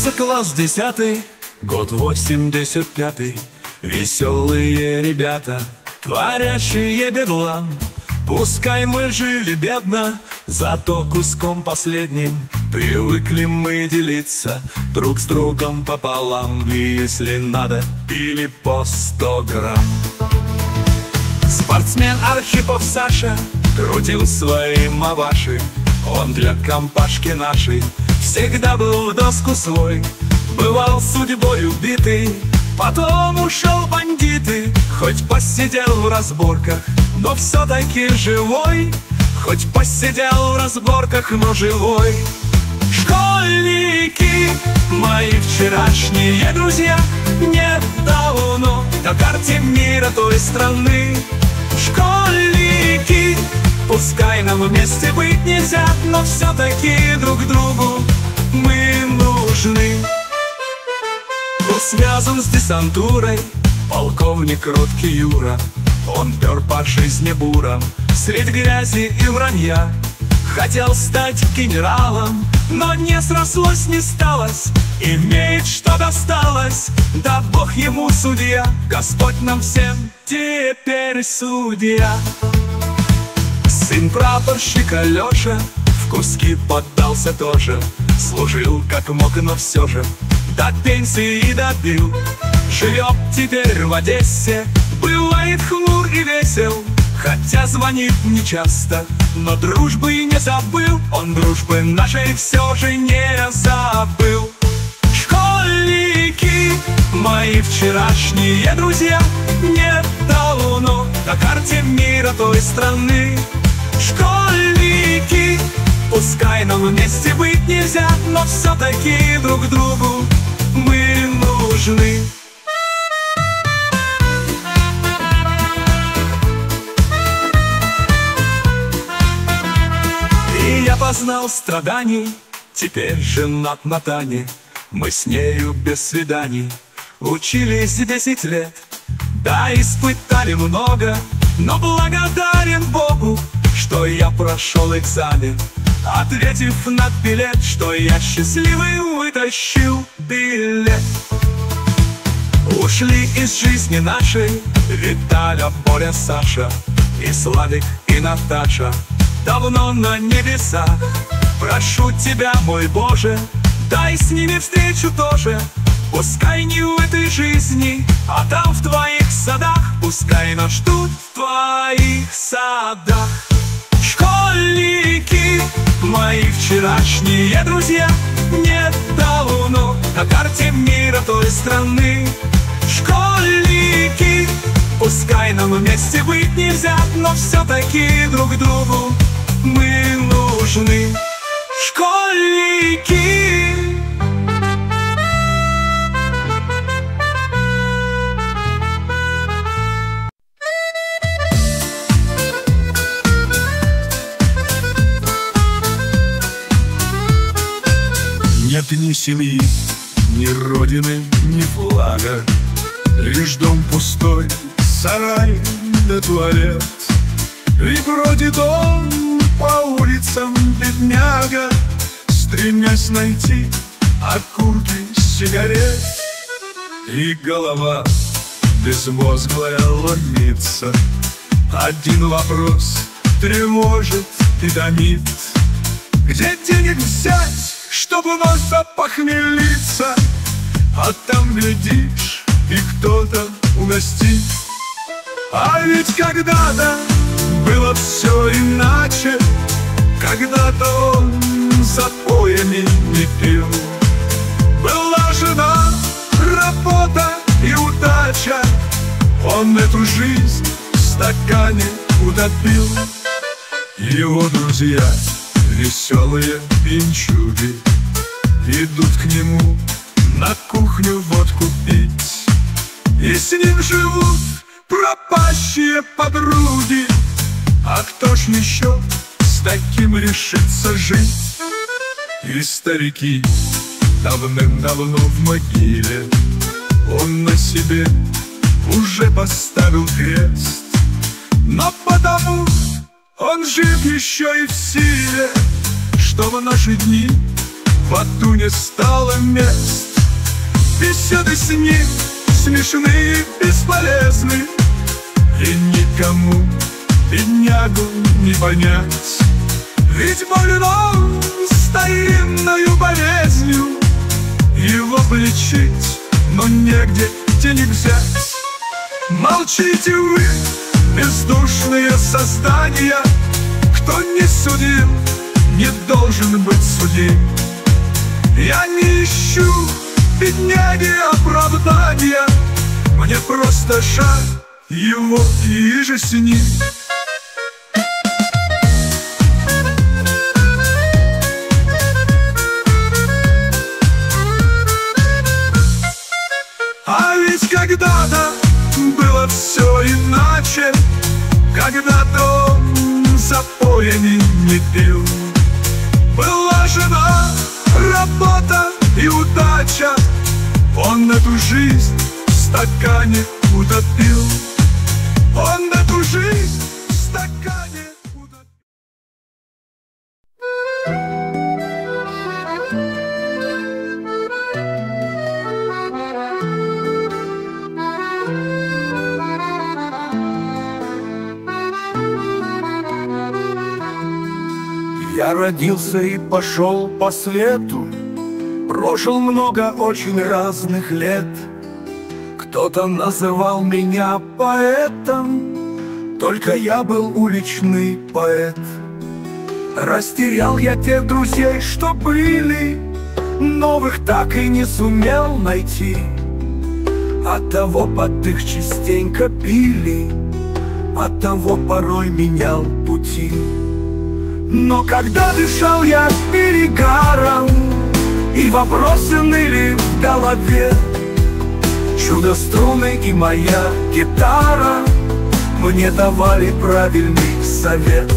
Кончился класс 10, год 85-й. Веселые ребята, творящие бедлам. Пускай мы жили бедно, зато куском последним привыкли мы делиться друг с другом пополам. И если надо, пили по 100 грамм. Спортсмен Архипов Саша крутил свои маваши. Он для компашки нашей всегда был в доску свой. Бывал судьбой убитый, потом ушел в бандиты. Хоть посидел в разборках, но все-таки живой. Хоть посидел в разборках, но живой. Школьники, мои вчерашние друзья, не давно на карте мира той страны. Школьники, пускай нам вместе быть нельзя, но все-таки друг другу мы нужны. Был связан с десантурой полковник кроткий Юра. Он пер по жизни буром средь грязи и вранья. Хотел стать генералом, но не срослось, не сталось. Имеет, что досталось, да Бог ему судья. Господь нам всем теперь судья. Сын прапорщика Леша в куски поддался тоже. Служил как мог, но все же до пенсии добил. Живет теперь в Одессе, бывает хмур и весел. Хотя звонит нечасто, но дружбы не забыл. Он дружбы нашей все же не забыл. Школьники, мои вчерашние друзья, не давно на карте мира той страны. Школьники, пускай нам вместе быть нельзя, но все-таки друг другу мы нужны. И я познал страданий, теперь женат на Тане. Мы с нею без свиданий учились 10 лет. Да, испытали много, но благодарен Богу, что я прошел экзамен, ответив на билет, что я счастливый вытащил билет. Ушли из жизни нашей Виталя, Боря, Саша и Славик, и Наташа давно на небесах. Прошу тебя, мой Боже, дай с ними встречу тоже. Пускай не в этой жизни, а там в твоих садах. Пускай нас ждут в твоих садах. Школьники, мои вчерашние друзья, не давно на карте мира той страны. Школьники, пускай нам вместе быть нельзя, но все-таки друг другу мы нужны. Школьники. Нет ни семьи, ни родины, ни флага, лишь дом пустой, сарай да туалет. И бродит он по улицам бедняга, стремясь найти окурки сигарет. И голова безмозглая ломится, один вопрос тревожит и томит: где денег взять, чтобы вновь опохмелиться? А там, глядишь, и кто-то угостит. А ведь когда-то было все иначе, когда-то он запоями не пил. Была жена, работа и удача, он эту жизнь в стакане утопил. Его друзья, веселые пинчуги, идут к нему на кухню водку пить. И с ним живут пропащие подруги. А кто ж еще с таким решится жить? И старики давным-давно в могиле, он на себе уже поставил крест. Но потому он жив еще и в силе, что в наши дни в аду не стало мест. Беседы с ним смешные и бесполезны, и никому беднягу не понять. Ведь больной старинною болезнью, его полечить, но негде денег взять. Молчите вы, бездушные создания, кто не судим, не должен быть судим. Я не ищу бедняги оправдания, мне просто жаль его и же с ним. А ведь когда-то было все иначе, когда-то он запоями не пил. Была жена, работа и удача, он эту жизнь в стакане утопил. Он эту жизнь в стакане утопил. Я родился и пошел по свету, прожил много очень разных лет. Кто-то называл меня поэтом, только я был уличный поэт. Растерял я тех друзей, что были, новых так и не сумел найти. Оттого под их частенько били, оттого порой менял пути. Но когда дышал я перегаром, и вопросы ныли в голове, чудо-струны и моя гитара мне давали правильный совет.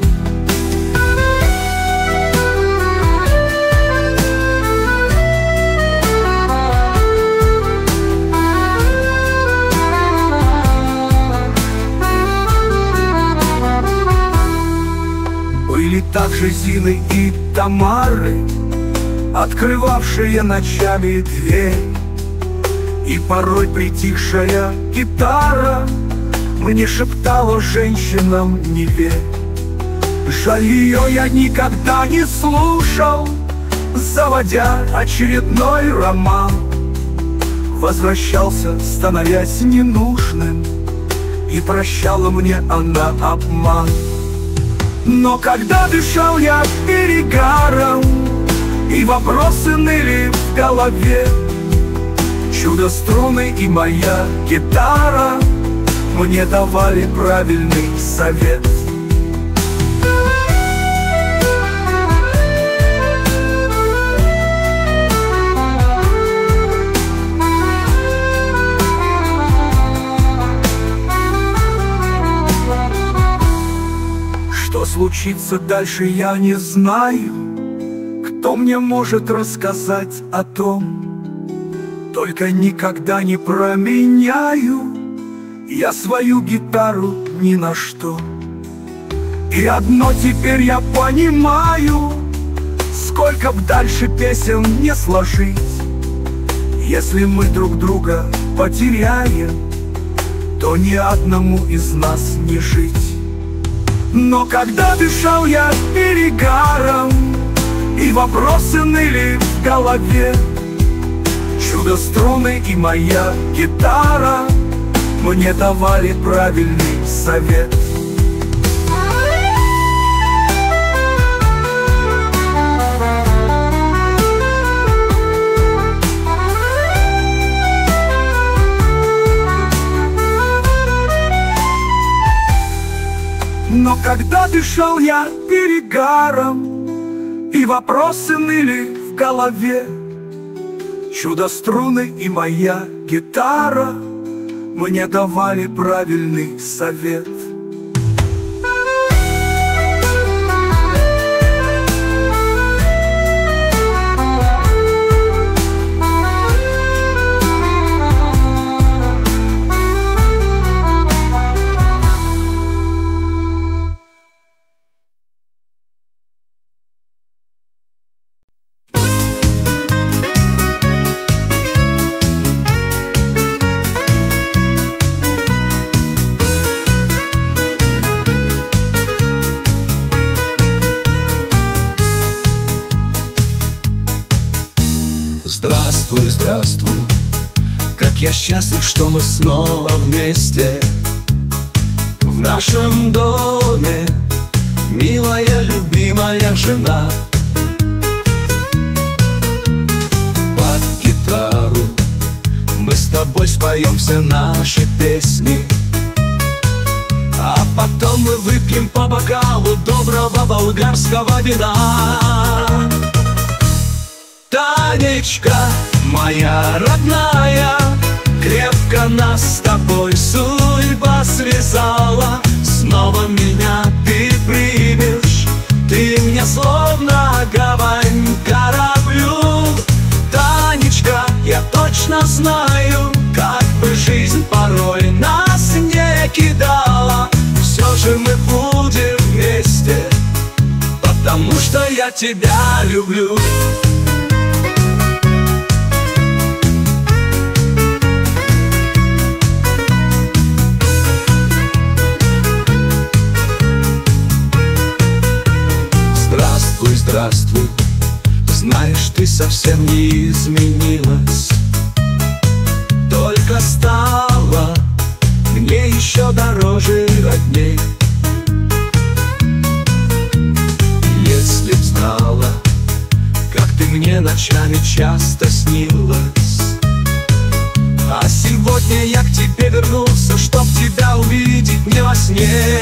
Были также Зины и Тамары, открывавшие ночами дверь. И порой притихшая гитара мне шептала: женщинам не верь. Жаль, ее я никогда не слушал, заводя очередной роман. Возвращался, становясь ненужным, и прощала мне она обман. Но когда дышал я перегаром, и вопросы ныли в голове, чудо-струны и моя гитара мне давали правильный совет. Что случится дальше, я не знаю. Кто мне может рассказать о том? Только никогда не променяю я свою гитару ни на что. И одно теперь я понимаю: сколько б дальше песен не сложить, если мы друг друга потеряем, то ни одному из нас не жить. Но когда дышал я перегаром, и вопросы ныли в голове, чудо-струны и моя гитара мне давали правильный совет. Но когда дышал я перегаром, и вопросы ныли в голове, чудо-струны и моя гитара мне давали правильный совет. здравствуй. Как я счастлив, что мы снова вместе в нашем доме, милая, любимая жена. Под гитару мы с тобой споем все наши песни, а потом мы выпьем по бокалу доброго болгарского вина. Танечка, моя родная, крепко нас с тобой судьба связала. Снова меня ты примешь, ты мне словно гавань кораблю. Танечка, я точно знаю, как бы жизнь порой нас не кидала, все же мы будем вместе, потому что я тебя люблю. Здравствуй, здравствуй, знаешь, ты совсем не изменилась, только стала мне еще дороже родней. Если б знала, как ты мне ночами часто снилась, а сегодня я к тебе вернулся, чтоб тебя увидеть мне во сне.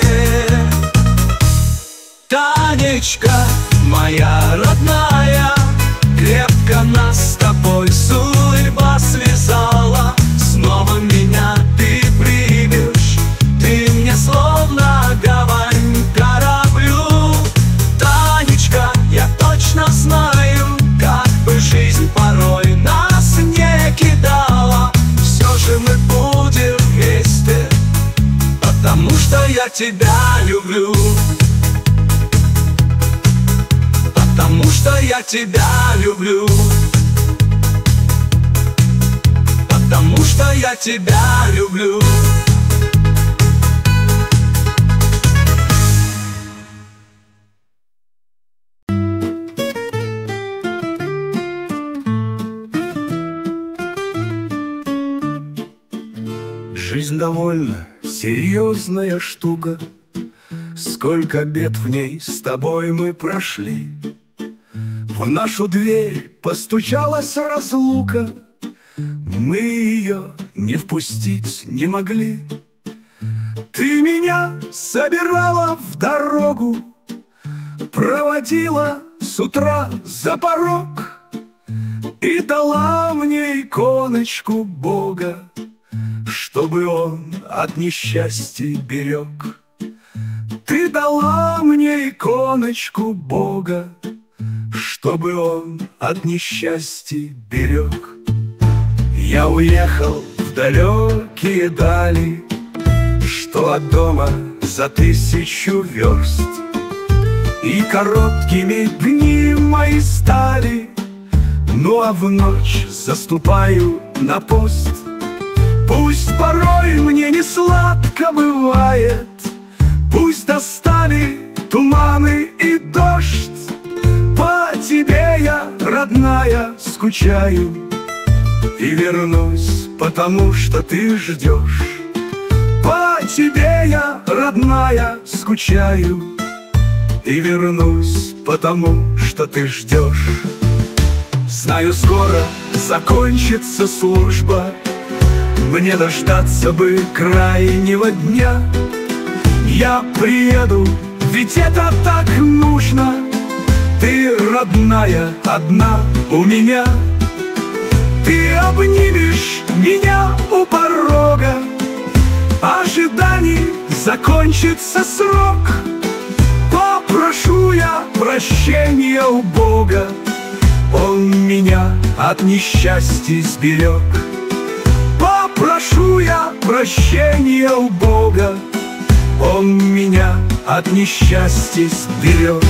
Танечка, моя родная, крепко нас с тобой судьба связала. Снова меня ты примешь, ты мне словно гавань кораблю. Танечка, я точно знаю, как бы жизнь порой нас не кидала, все же мы будем вместе, потому что я тебя люблю. Потому что я тебя люблю. Потому что я тебя люблю. Жизнь довольно серьезная штука, сколько бед в ней с тобой мы прошли. В нашу дверь постучалась разлука, мы ее не впустить не могли. Ты меня собирала в дорогу, проводила с утра за порог и дала мне иконочку Бога, чтобы он от несчастья берег. Ты дала мне иконочку Бога, чтобы он от несчастья берег. Я уехал в далекие дали, что от дома за 1000 верст, и короткими дни мои стали, ну а в ночь заступаю на пост. Пусть порой мне не сладко бывает, пусть достали туманы и дождь, по тебе я, родная, скучаю и вернусь, потому что ты ждешь. По тебе я, родная, скучаю и вернусь, потому что ты ждешь. Знаю, скоро закончится служба, мне дождаться бы крайнего дня. Я приеду, ведь это так нужно. Ты, родная, одна у меня. Ты обнимешь меня у порога, ожиданий закончится срок. Попрошу я прощения у Бога, он меня от несчастья сберег. Попрошу я прощения у Бога, он меня от несчастья сберег.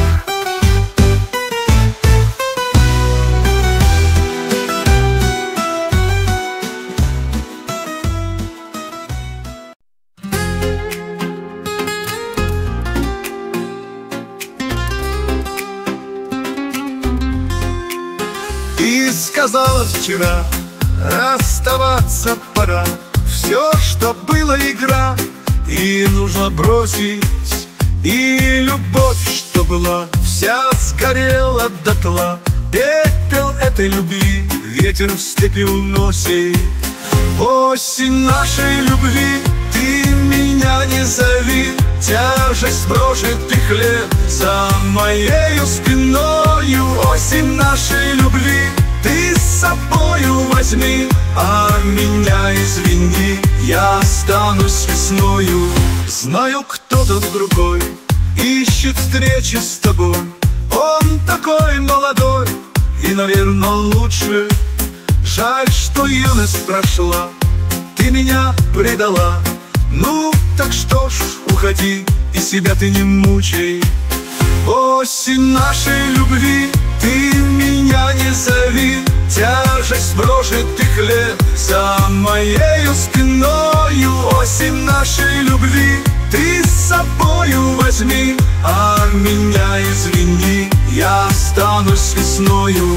Ты сказала вчера, расставаться пора. Все, что было игра, и нужно бросить. И любовь, что была, вся сгорела дотла. Пепел этой любви ветер в степи уносит. Осень нашей любви, ты меня не зови. Тяжесть прожитых лет за моею спиною. Осень нашей любви, ты с собою возьми, а меня извини, я останусь весною. Знаю, кто-то другой ищет встречи с тобой. Он такой молодой и, наверное, лучше. Жаль, что юность прошла, ты меня предала. Ну, так что ж, уходи, и себя ты не мучай. Осень нашей любви, ты меня не зови. Тяжесть прожитых лет за моею спиною. Осень нашей любви, ты с собою возьми, а меня извини, я останусь весною.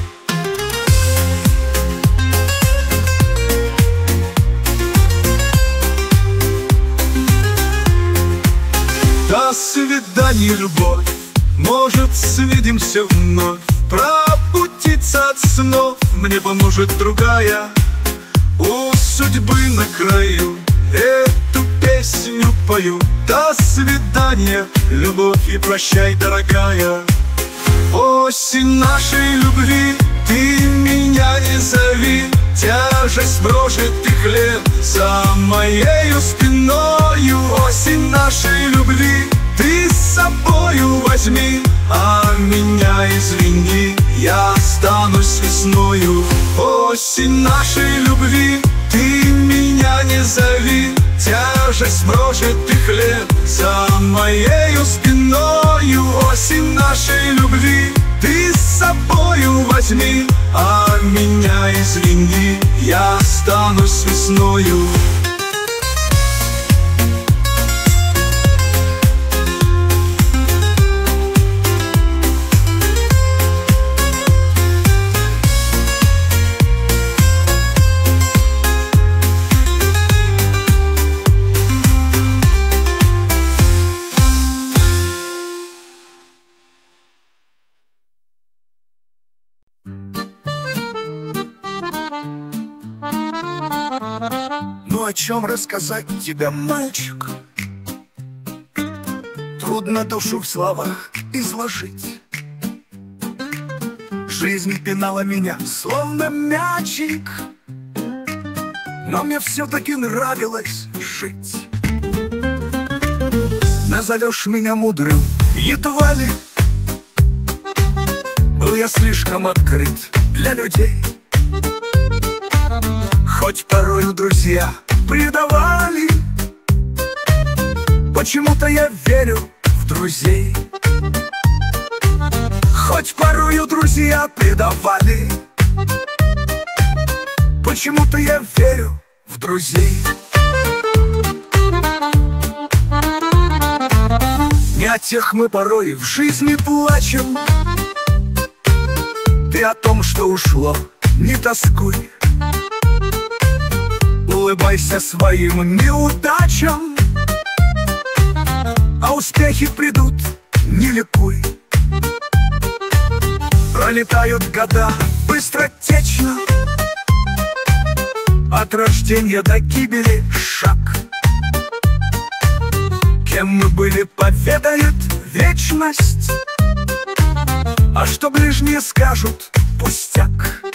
До свидания, любовь, может, свидимся вновь. Пробудиться от снов мне поможет другая. У судьбы на краю эту песню пою. До свидания, любовь, и прощай, дорогая. Осень нашей любви, ты меня не зови. Тяжесть прожитых лет за моею спиною. Осень нашей любви, ты с собою возьми, а меня извини, я останусь весною. Осень нашей любви, ты меня не зови. Тяжесть прожитых лет за моею спиною. Осень нашей любви, ты с собою возьми, а меня извини, я останусь весною. Ну о чем рассказать тебе, мальчик? Трудно душу в словах изложить. Жизнь пинала меня, словно мячик, но мне все-таки нравилось жить. Назовешь меня мудрым, едва ли. Был я слишком открыт для людей. Хоть порою друзья предавали, почему-то я верю в друзей. Хоть порою друзья предавали, почему-то я верю в друзей. Не о тех мы порой в жизни плачем. Ты о том, что ушло, не тоскуй. Улыбайся своим неудачам, а успехи придут, не ликуй. Пролетают года быстротечно, от рождения до гибели шаг. Кем мы были, поведает вечность, а что ближние скажут, пустяк.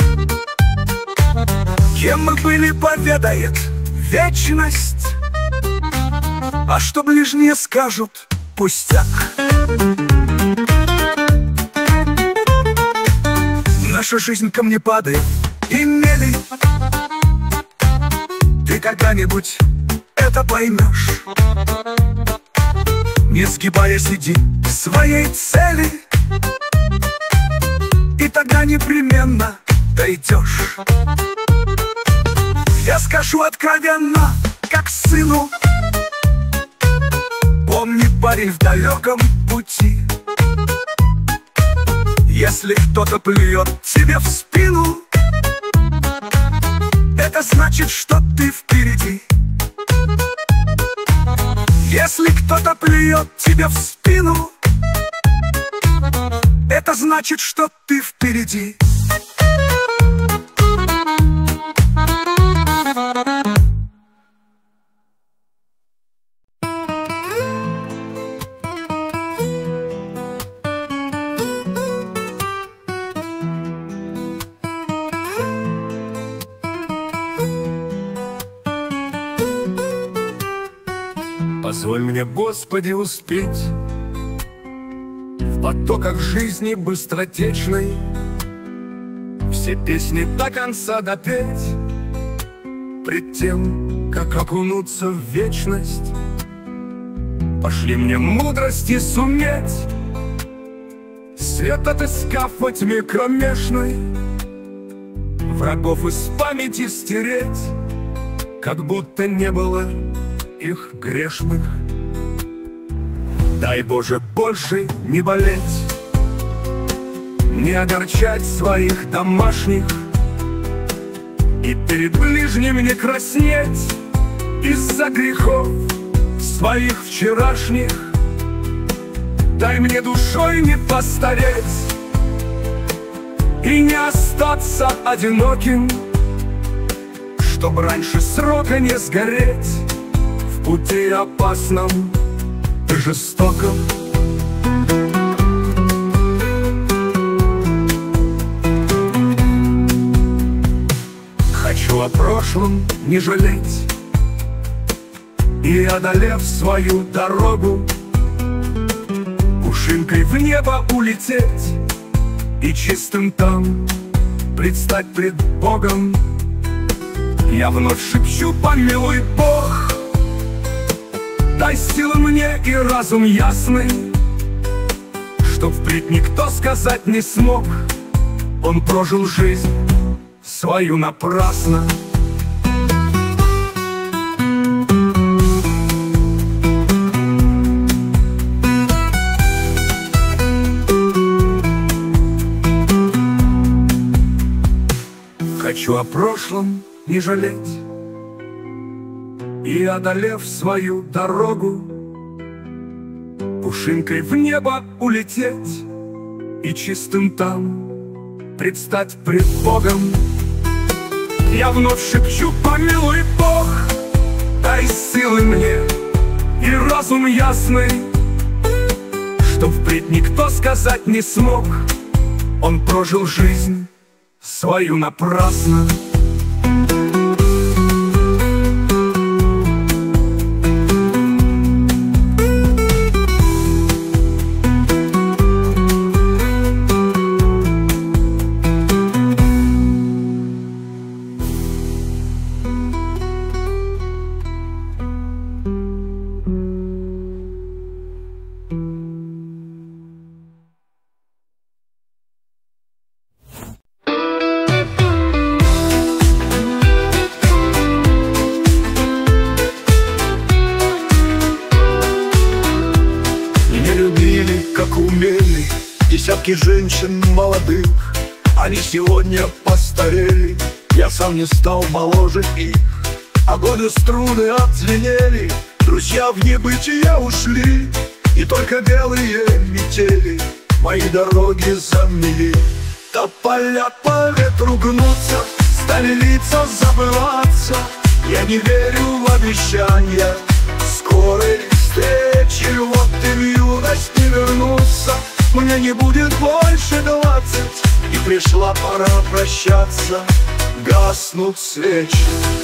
Кем мы были, поведает вечность, а что ближние скажут, пустяк. Наша жизнь ко мне падает и мели. Ты когда-нибудь это поймешь. Не сгибаясь, иди к своей цели, и тогда непременно дойдешь. Я скажу откровенно, как сыну: помни, парень, в далеком пути, если кто-то плюет тебе в спину, это значит, что ты впереди. Если кто-то плюет тебе в спину, это значит, что ты впереди. Позволь мне, Господи, успеть в потоках жизни быстротечной все песни до конца допеть, пред тем, как окунуться в вечность. Пошли мне мудрости суметь, свет отыскав во тьме кромешной, врагов из памяти стереть, как будто не было их грешных. Дай, Боже, больше не болеть, не огорчать своих домашних, и перед ближним не краснеть из-за грехов своих вчерашних. Дай мне душой не постареть и не остаться одиноким, чтоб раньше срока не сгореть в пути опасном и жестоком. Хочу о прошлом не жалеть и, одолев свою дорогу, пушинкой в небо улететь и чистым там предстать пред Богом. Я вновь шепчу: помилуй, Бог, дай силы мне и разум ясный, чтоб впредь никто сказать не смог: он прожил жизнь свою напрасно. Хочу о прошлом не жалеть и, одолев свою дорогу, пушинкой в небо улететь и чистым там предстать пред Богом. Я вновь шепчу: помилуй, Бог, дай силы мне и разум ясный, чтоб впредь никто сказать не смог: он прожил жизнь свою напрасно. Десятки женщин молодых, они сегодня постарели. Я сам не стал моложе их, а годы струны отзвенели. Друзья в небытие ушли, и только белые метели мои дороги замели. Тополя по ветру гнутся, стали лица забываться. Я не верю в обещания скорой встречи. Вот ты в юность не вернуться, мне не будет больше 20, и пришла пора прощаться, гаснут свечи.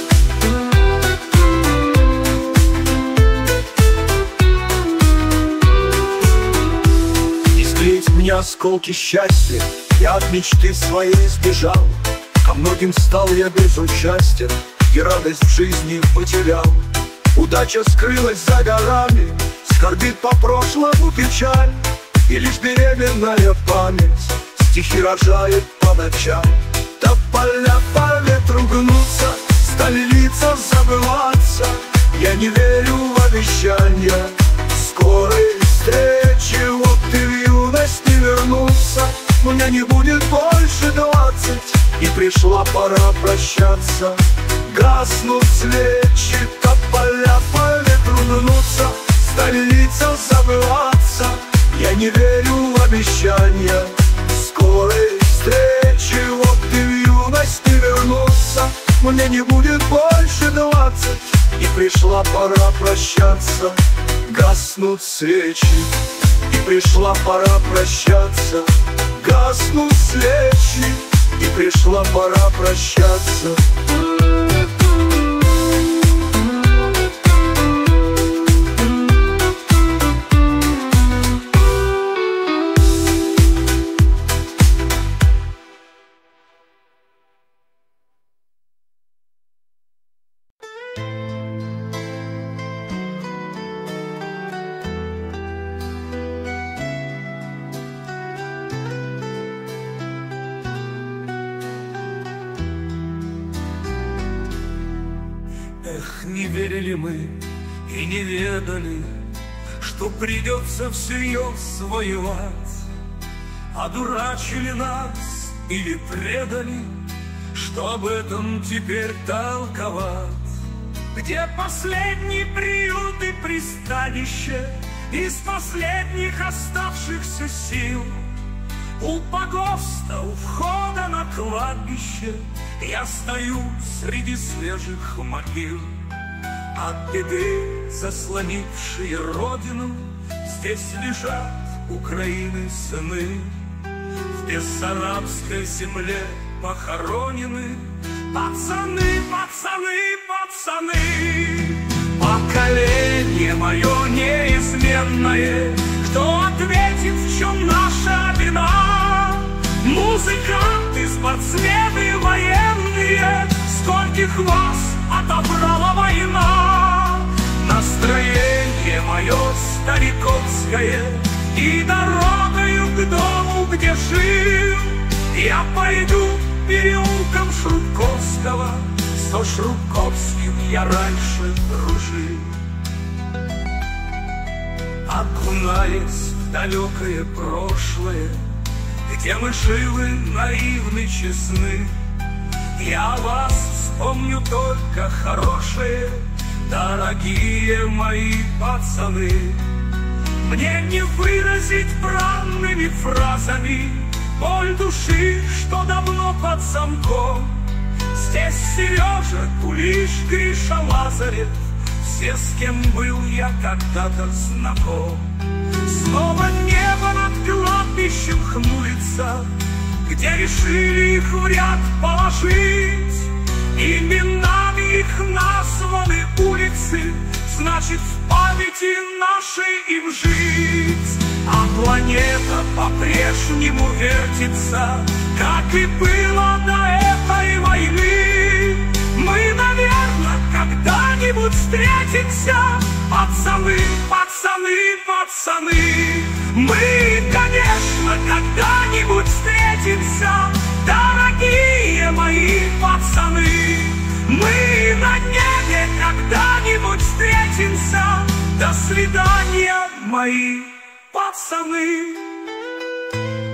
Искрить мне осколки счастья, я от мечты своей сбежал. Ко многим стал я безучастен, и радость в жизни потерял. Удача скрылась за горами, скорбит по прошлому печаль, и лишь беременная память стихи рожает по ночам. Тополя по ветру гнутся, стали лица забываться. Я не верю в обещания скорой встречи. Вот ты в юность не вернуться, мне не будет больше 20, и пришла пора прощаться, Гаснут свечи, тополя по ветру мнутся, столица забываться. Я не верю в обещания скорой встречи. Вот ты в юности вернулся, мне не будет больше 20, и пришла пора прощаться. Гаснут свечи, и пришла пора прощаться. Гаснут свечи, и пришла пора прощаться. Эх, не верили мы и не ведали, что придется всерьез воевать. Одурачили нас или предали, что об этом теперь толковать. Где последний приют и пристанище из последних оставшихся сил? У погоста, у входа на кладбище я стою среди свежих могил. От беды, заслонившие родину, здесь лежат Украины сыны. В бессарабской земле похоронены пацаны, пацаны, пацаны. Поколение мое неизменное, кто ответит, в чем наша вина? Музыканты, спортсмены, военные, скольких вас отобрала война? Настроение мое стариковское, и дорогою к дому, где жил, я пойду переулком Шрубковского, со Шрубковским я раньше дружил. Окунаясь в далекое прошлое, где мы живы, наивны, честны, я вас вспомню только хорошие, дорогие мои пацаны. Мне не выразить бранными фразами боль души, что давно под замком. Здесь Сережа, Кулиш, Гриша, Лазарев, все, с кем был я когда-то знаком. Снова небо над кладбищем хмурится, где решили их в ряд положить. Именами их названы улицы, значит, в памяти нашей им жить. А планета по-прежнему вертится, как и было до этой войны. Мы, наверное, когда-нибудь встретимся, пацаны, пацаны, пацаны. Мы, конечно, когда-нибудь встретимся, дорогие мои пацаны. Мы на небе когда-нибудь встретимся. До свидания, мои пацаны.